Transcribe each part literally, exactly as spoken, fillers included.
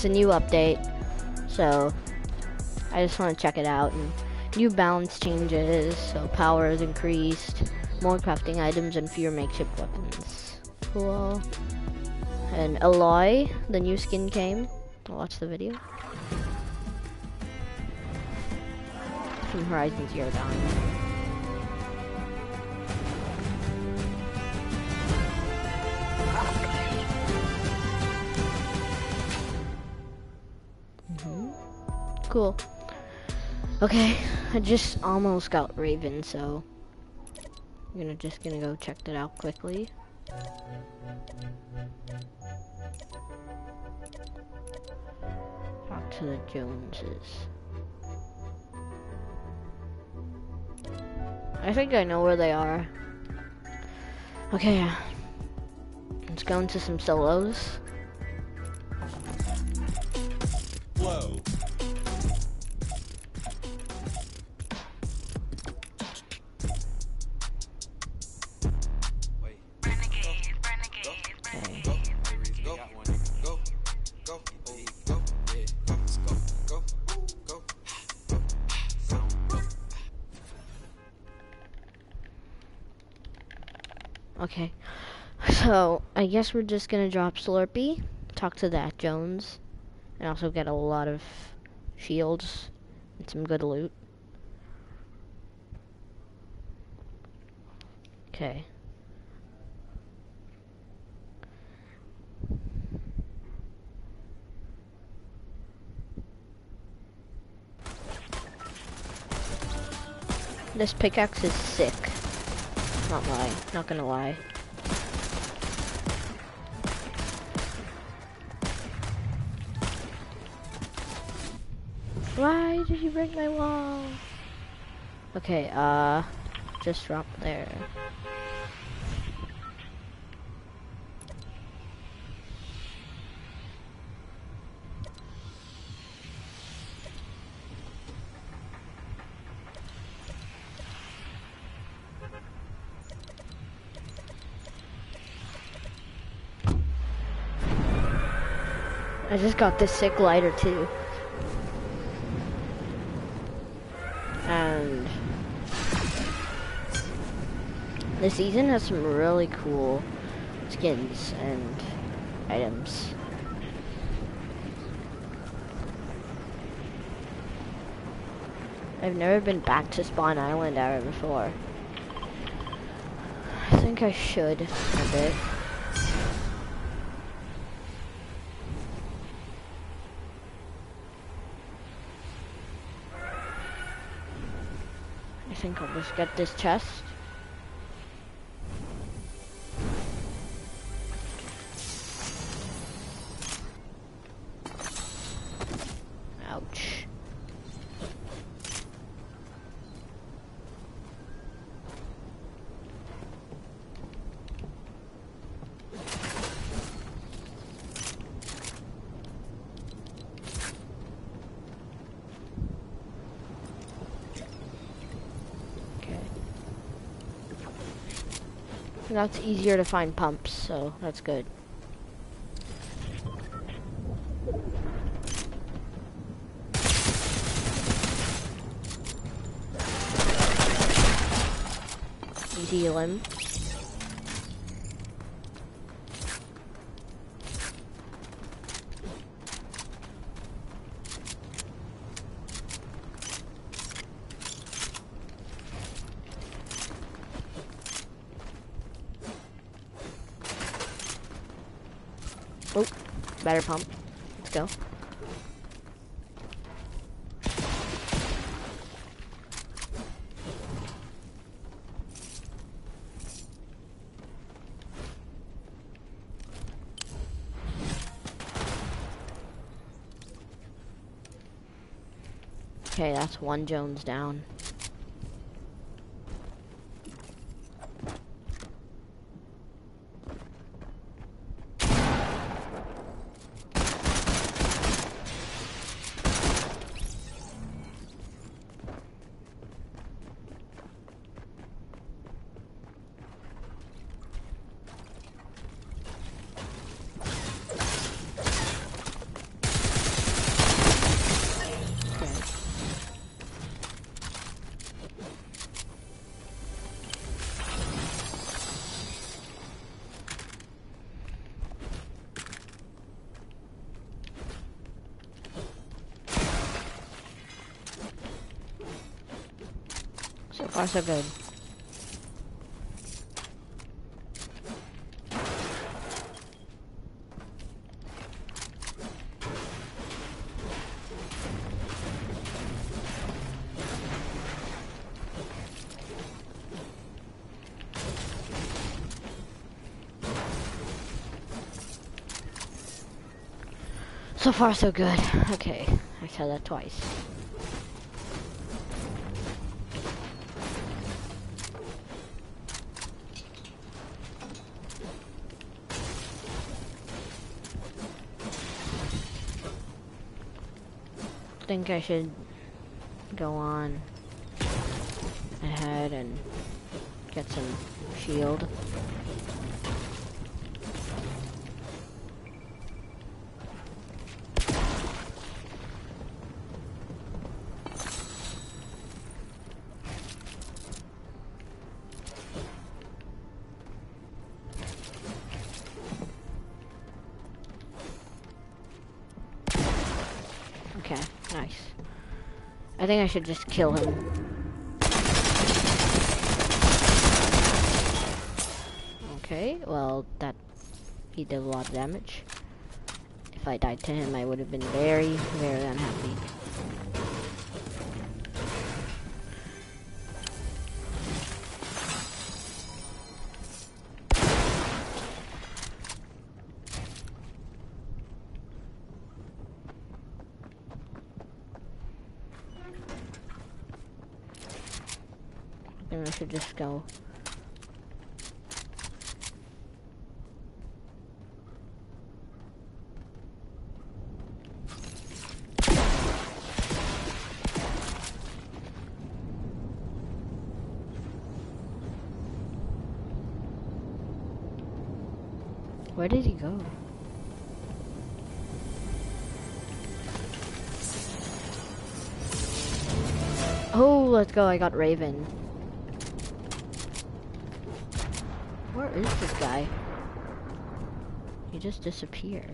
it's a new update, so I just want to check it out. And new balance changes, so power is increased, more crafting items, and fewer makeshift weapons. Cool. And Aloy, the new skin came. I'll watch the video. From Horizon Zero Dawn. Mm-hmm. Cool. Okay, I just almost got Raven, so I'm gonna just gonna go check that out quickly. Talk to the Joneses. I think I know where they are. Okay, let's go into some solos. Whoa. Okay, so I guess we're just gonna drop Slurpee, talk to that Jones, and also get a lot of shields and some good loot. Okay. This pickaxe is sick. Not lie, not gonna lie. Why did you break my wall? Okay, uh, just drop there. I just got this sick lighter too. And the season has some really cool skins and items. I've never been back to Spawn Island ever before. I think I should a bit. I think I'll just get this chest. Ouch. That's easier to find pumps, so that's good. Easy limb. Oh, better pump. Let's go. Okay, that's one Jones down. Far so good. So far so good. Okay, I said that twice. I think I should go on ahead and get some shield. Okay, nice. I think I should just kill him. Okay, well, that he did a lot of damage. If I died to him, I would have been very, very unhappy. I think I should just go. Where did he go? Oh, let's go. I got Raven. Where is this guy? He just disappeared.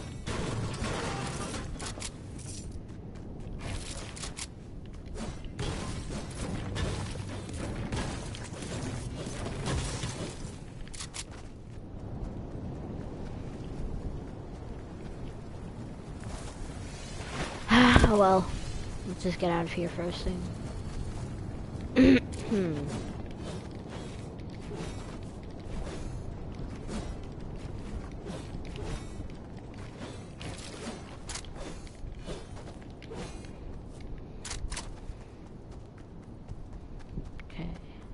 Oh well, let's just get out of here first thing. Hmm. Okay.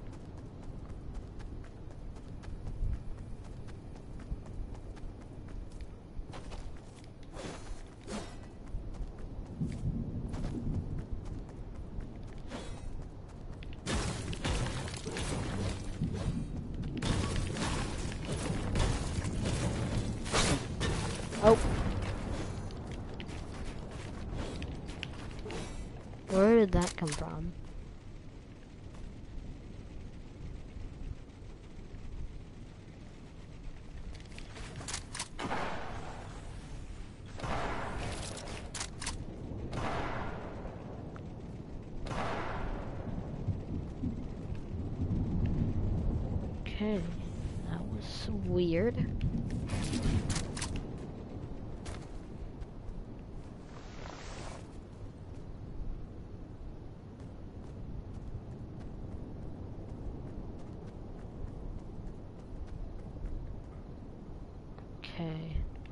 Oh. Where did that come from? Okay, that was weird. Okay.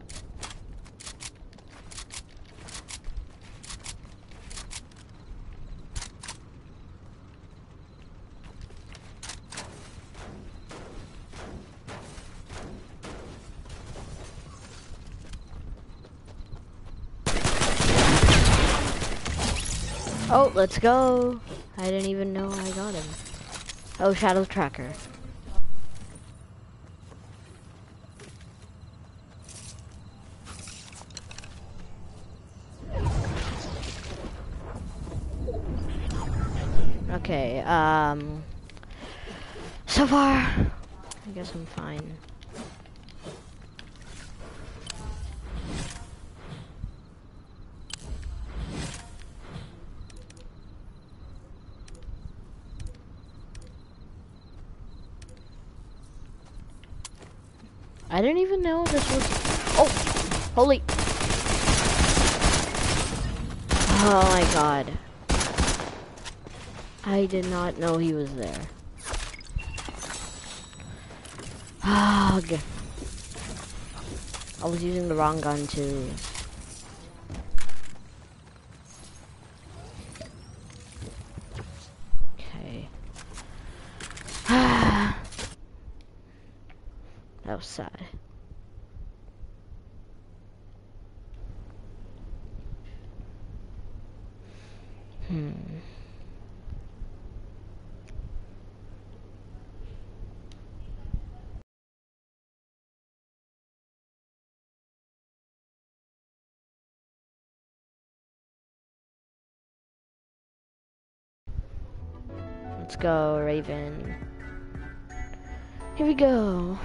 Oh, let's go. I didn't even know I got him. Oh, Shadow Tracker. Okay, um... so far, I guess I'm fine. I didn't even know this was... Oh! Holy... Oh my god. I did not know he was there. Ugh. I was using the wrong gun too. Okay. That was sad. Hmm. Let's go, Raven. Here we go.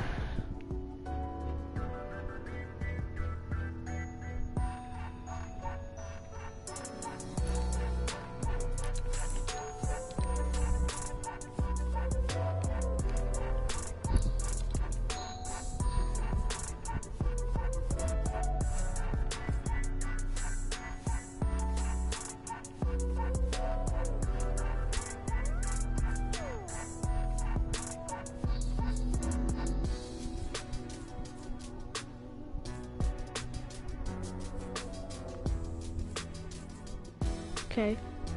Okay.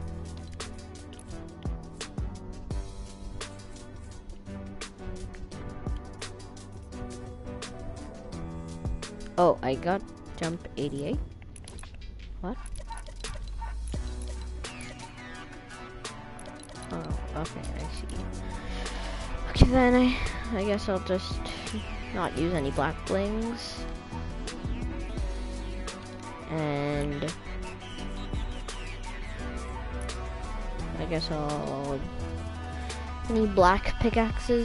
Oh, I got jump eighty-eight. What? Oh, okay, I see. Okay, then I, I guess I'll just not use any black blings. And I guess I'll any black pickaxes.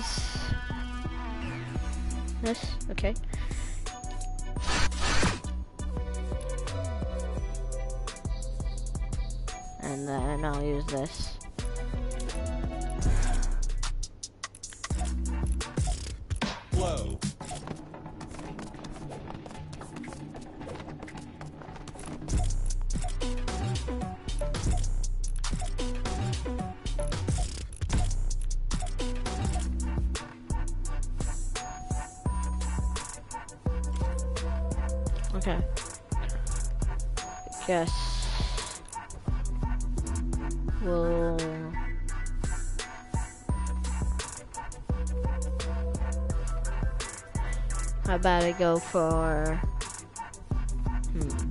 This, okay. And then I'll use this. Blow. Okay. Guess we'll how about I go for hmm.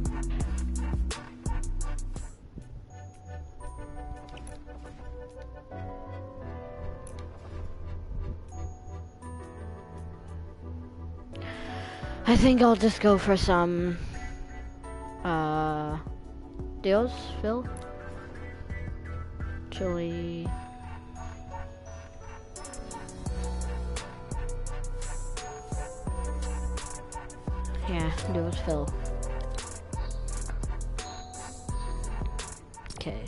I think I'll just go for some uh deals, Phil. Actually, yeah, deals, Phil. Okay.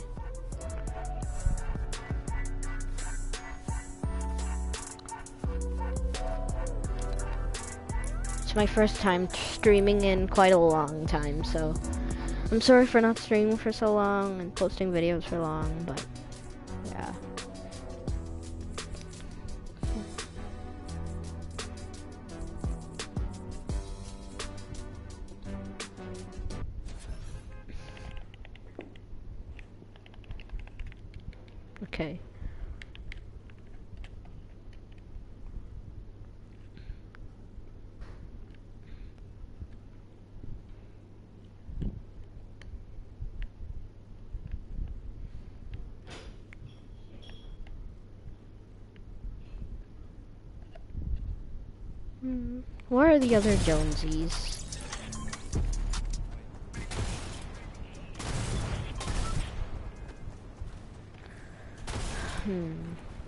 It's my first time streaming in quite a long time, so I'm sorry for not streaming for so long and posting videos for long, but yeah. Okay. Hmm. Where are the other Jonesies? Hmm.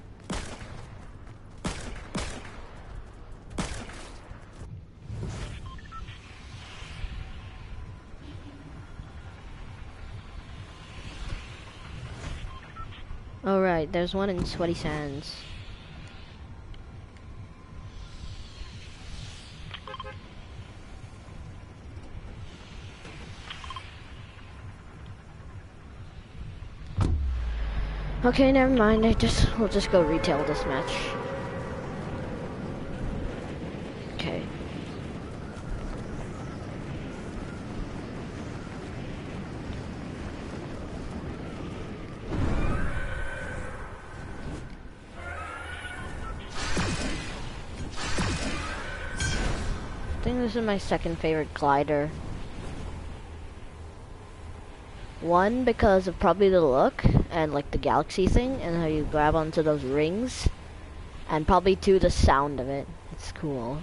All right, there's one in Sweaty Sands. Okay, never mind. I just we'll just go retail this match. Okay. I think this is my second favorite glider. One, because of probably the look and like the galaxy thing and how you grab onto those rings. And probably two, the sound of it. It's cool.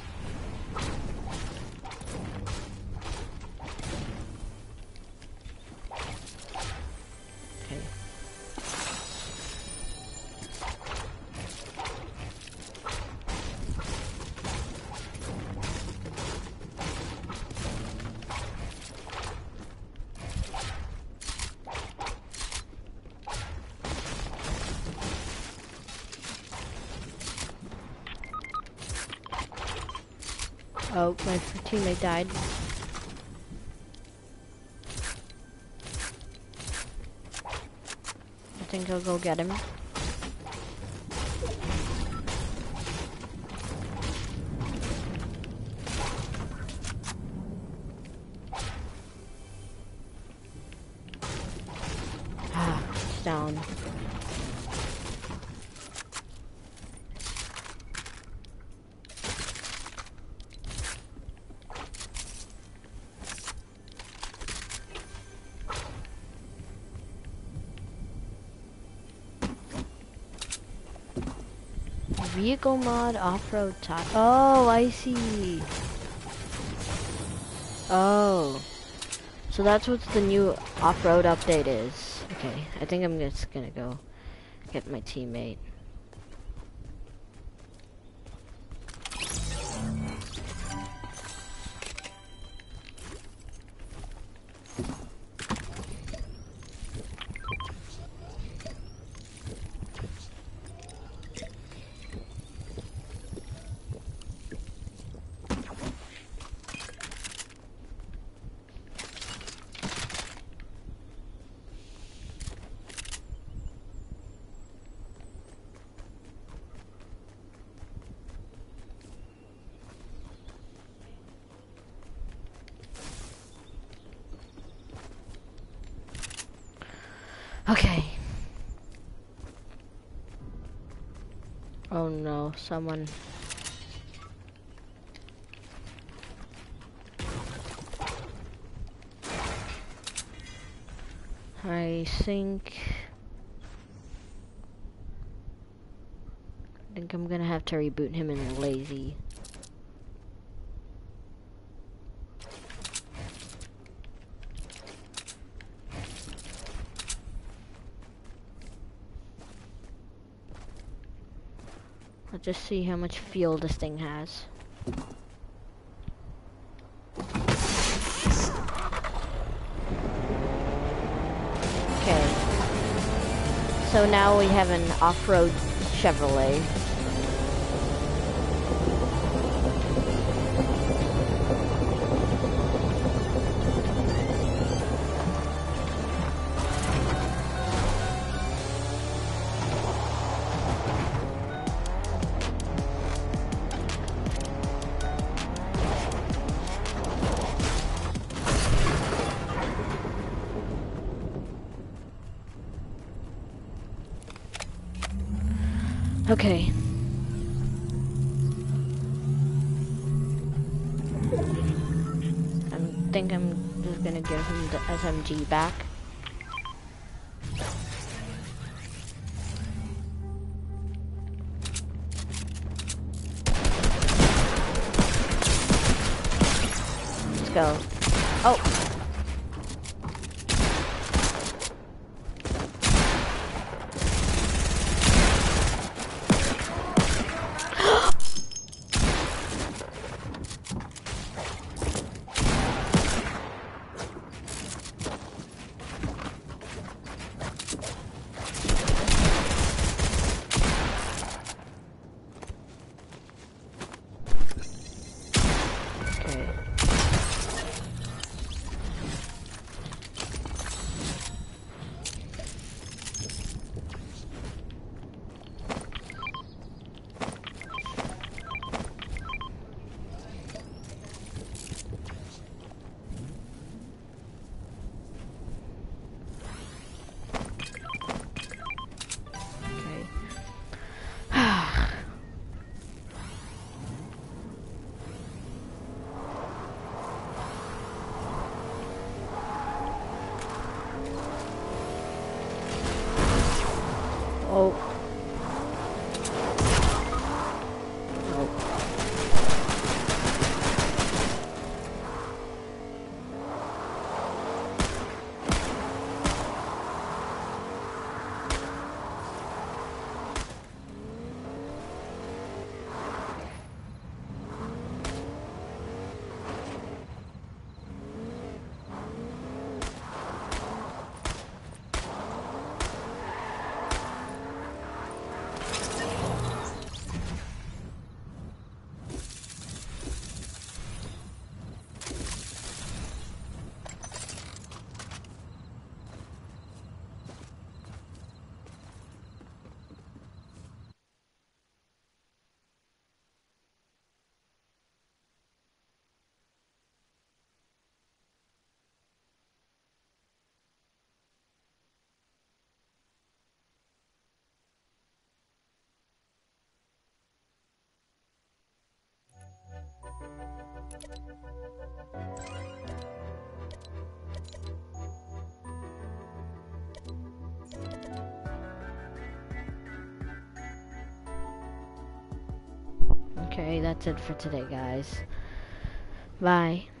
Okay. Oh, my teammate died. I think I'll go get him. Ah, it's down. Vehicle mod off-road tire. Oh, I see. Oh. So that's what the new off-road update is. Okay, I think I'm just gonna go get my teammate. Okay. Oh no, someone. I think. I think I'm gonna have to reboot him in lazy. Let's just see how much fuel this thing has. Okay. So now we have an off-road Chevrolet. Okay. I think I'm just gonna give him the S M G back. Let's go. Oh! Oh. Oh. Okay, that's it for today, guys. Bye.